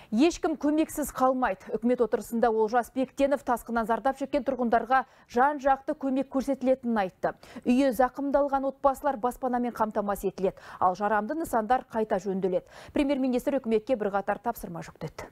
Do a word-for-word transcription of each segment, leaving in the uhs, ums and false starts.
Ешкім көмексіз қалмайды. Үкімет отырысында Олжас Бектенов тасқыннан зардап шеккен тұрғындарға жан-жақты көмек көрсетілетінін айтты. Үйі зақымдалған отбасылар баспанамен қамтамасыз етіледі, ал жарамды нысандар қайта жөнделеді. Премьер-министр үкіметке бірқатар тапсырма жүктеді.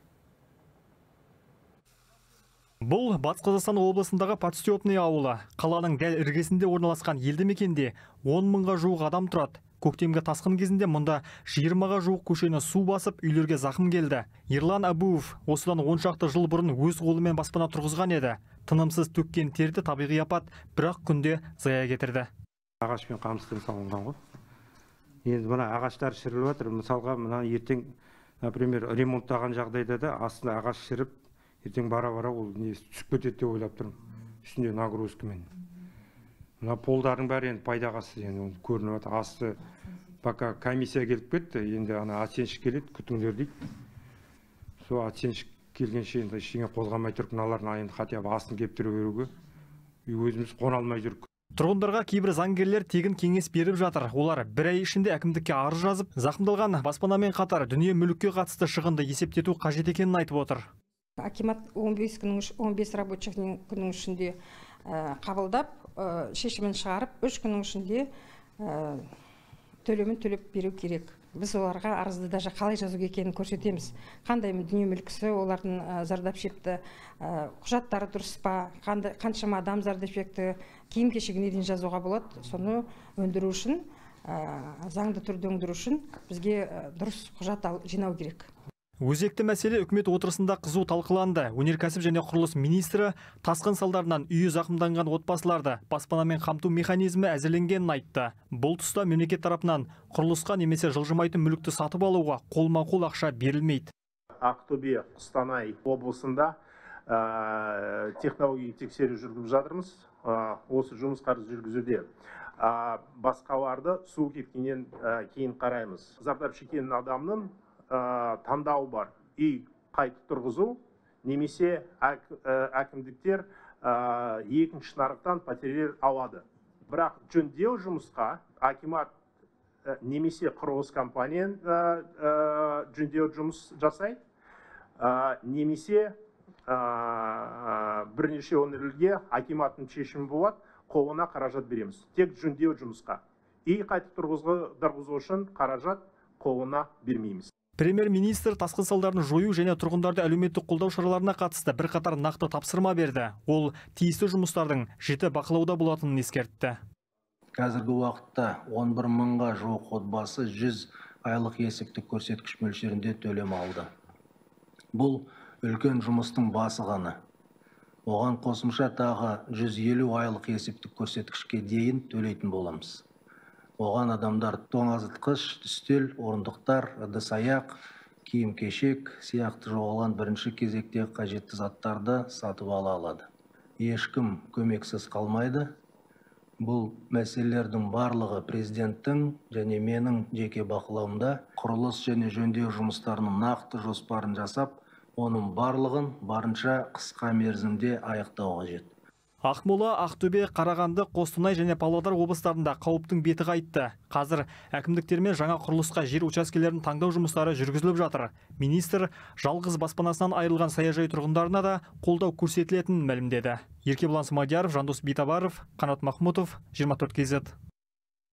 Бұл Батыс Қазақстан облысындағы Подстепный ауылы. Қаланың дәл іргесінде орналасқан елді мекенде он мыңға жуық адам тұрады. Көктемгі тасқын кезінде мұнда жиырмаға жуық көшені су басып, үйлерге зақым келді. Ерлан Абуов осыдан он шақты жыл бұрын өз қолымен баспана тұрғызған еді. Тынымсыз төккен терді табиғи апат бірақ күнде зая кетірді. Ағашпен қамыстың салынған ғой. Енді мына ағаштар шіріліп жатыр. Мысалға, мына ертең, например, ремонттаған жағдайда да астына ағаш шіріп, ертең бара-бара ол не түсіп кетеді деп ойлап тұрмын. Үстінде нагрузкамен. Мына полдардың бәрі енді пайдағасыз, енді көрініп жатыр. Асты пока комиссия келіп кетті, енді ана оценщик келеді, күтіңдер дейді. Сол оценщик келгенше енді ештеңе қозғамай тұрып, мыналарын енді хотя бы астын кептіріп беруге, өзіміз қона алмай жүрік. Тұрғындарға кейбір заңгерлер тегін кеңес беріп жатыр. Олар бір ай ішінде әкімдікке арыз жазып, зақымдалған баспанамен қатар дүние мүлікке қатысты шығынды есептету қажет екенін айтып отыр. Акимат он бес рабочих күннің ішінде қабылдап, шешімін шығарып, үш күннің ішінде төлемін төлеп беру керек. Біз оларға арызды даже қалай жазу екенін көрсетеміз. Қандай дүние мүлкісі, олардың зардап шекті, құжаттары дұрыс па, қаншама адам зардап шекті, киім кешегіне дейін жазуға болады. Соны өндіру үшін, заңды түрде өндіру үшін бізге дұрыс құжат жинау керек. Өзекті мәселе үкімет отырысында қызу талқыланды. Өнеркәсіп және құрылыс министрі тасқын салдарынан үйі зақымданған отбасыларды баспанамен қамту механизмі әзірленгенін айтты. Бұл тұста мемлекет тарапынан құрылысқа немесе жылжымайтын мүлікті сатып алуға қолма-қол ақша берілмейді. Ақтөбе, Қостанай облысында технологиялық тексеру жүргізіп жатырмыз. Осы жұмыстарды жүргізуде басқаларды су кеткеннен кейін қараймыз. Зардап шеккен адамның таңдау бар. Үй қайта тұрғызу немесе әкімдіктер екінші нарықтан пәтерлер алады. Бірақ жөндеу жұмысқа акимат немесе құрылыс компаниян жөндеу жұмыс жасайды, немесе бірнеше өңірлерге акиматтың шешімі болады, қолына қаражат береміз. Тек жөндеу жұмысқа. Үй қайта тұрғызу үшін қаражат қолына бермейміз. Премьер-министр тасқын салдарын жою және тұрғындарды әлеуметтік қолдау шараларына қатысты бірқатар нақты тапсырма берді. Ол тиісті жұмыстардың жіті бақылауда болатынын ескертті. Қазіргі уақытта он бір мыңға жуық отбасы жүз айлық есептік көрсеткіш мөлшерінде төлем алды. Бұл үлкен жұмыстың басы ғана. Оған қосымша тағы жүз елу айлық есептік көрсеткішке дейін төлейтін боламыз. Оған адамдар тоңазытқыш, үстел, орындықтар, ыдыс-аяқ, киім-кешек сияқты жоғалған бірінші кезекте қажетті заттарды сатып ала алады. Ешкім көмексіз қалмайды. Бұл мәселелердің барлығы президенттің және менің жеке бақылауымда құрылыс және жөндеу жұмыстарының нақты жоспарын жасап, оның барлығын барынша қысқа мерзімде аяқтауға қажет. Ақмола, Ақтөбе, Қарағанды, Қостанай және Павлодар облыстарында қауіптің беті қайтты. Қазір әкімдіктермен жаңа құрылысқа жер учаскелерін таңдау жұмыстары жүргізіліп жатыр. Министр жалғыз баспанасынан айырылған саяжай тұрғындарына да қолдау көрсетілетінін мәлімдеді. Еркебұлан Смадияров, Жандос Битабаров, Қанат Махмутов, жиырма төрт кей зет.